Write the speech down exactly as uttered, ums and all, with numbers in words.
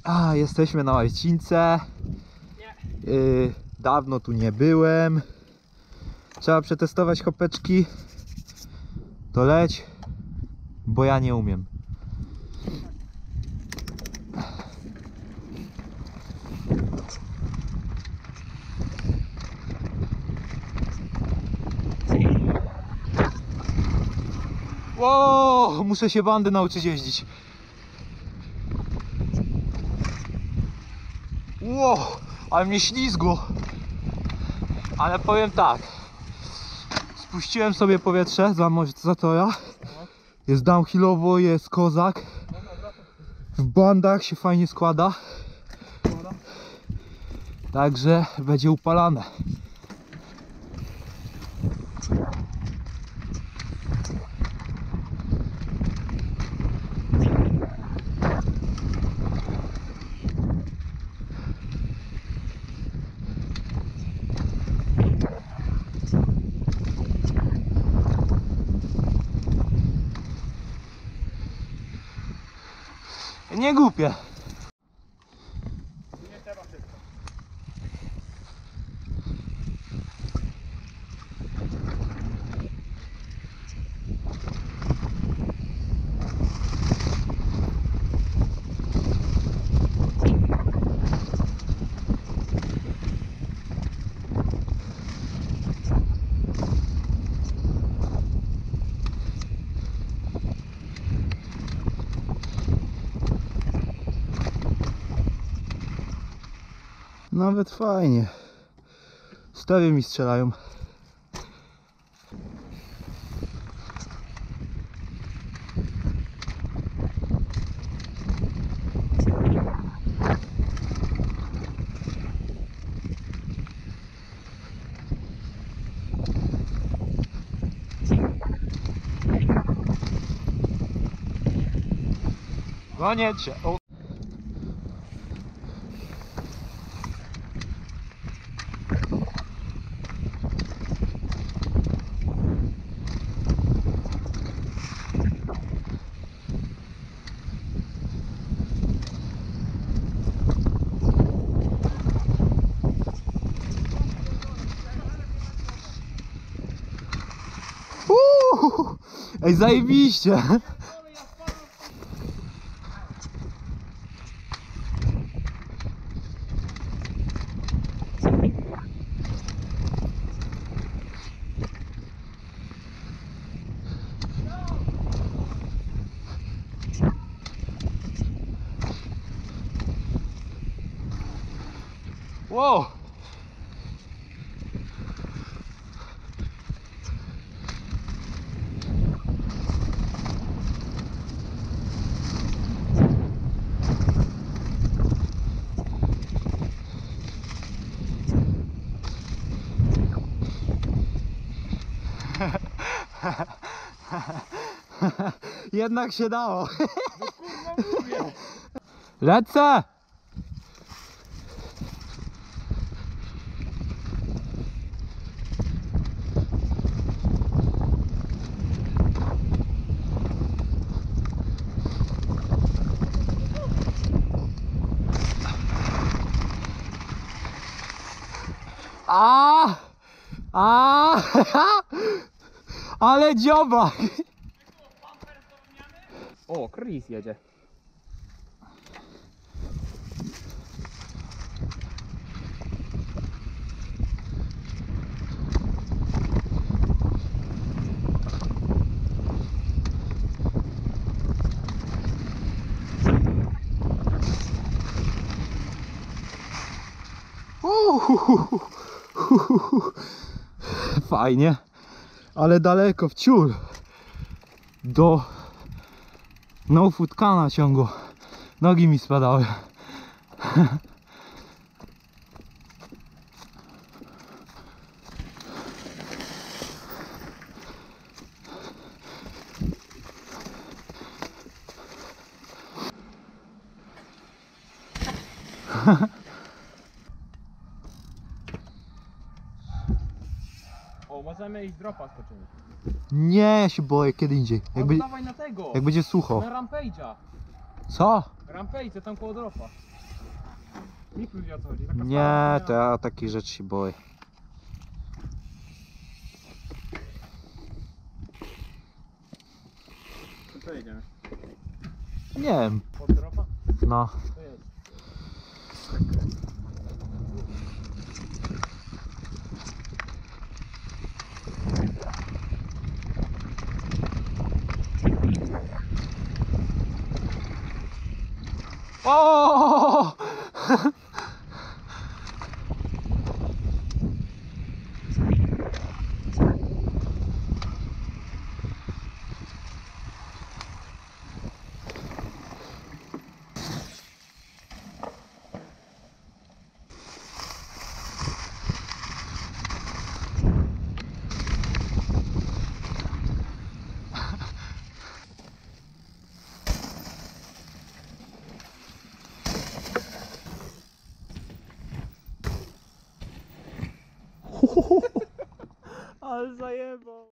A, jesteśmy na Łaźcince. Yy, dawno tu nie byłem. Trzeba przetestować chopeczki. To leć, bo ja nie umiem. Wow, muszę się bandy nauczyć jeździć. Wow, ale mnie ślizgło. Ale powiem tak. Spuściłem sobie powietrze za zatora. Jest downhillowo, jest kozak. W bandach się fajnie składa. Także będzie upalane. Nie głupie. Nawet fajnie. Stery mi strzelają. Koniec się. O. Uuu, ej, zajebiście! Wow! Jednak się dało. Lecę! A, a, ale dziobak. O, Chris jedzie. Fajnie, ale daleko w ciul do no futkana ciągu. Nogi mi spadały. O, możemy iść dropa skoczymy. Nie, ja się boję kiedy indziej. Jak, No, będzie, dawaj na tego. jak będzie sucho. Na Rampage'a. Co? Rampage, tam koło dropa. Mikus wie o co chodzi. Taka Nie, stara to ja takich rzeczy się boję. To co jedziemy? Nie wiem, Pod dropa? no. To jest. O! Ale zajebał.